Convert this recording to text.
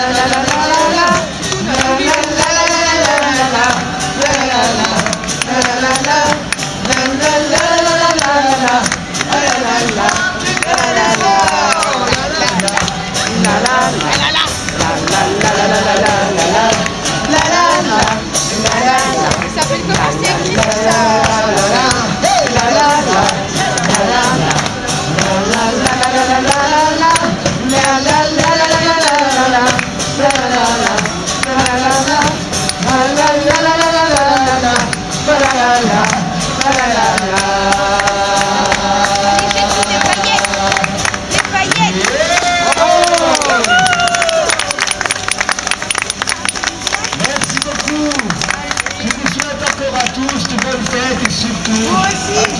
Ça s'appelle comment c'est écrit ça? Merci beaucoup. Je vous souhaite encore à tous de bonnes fêtes et surtout... Moi aussi.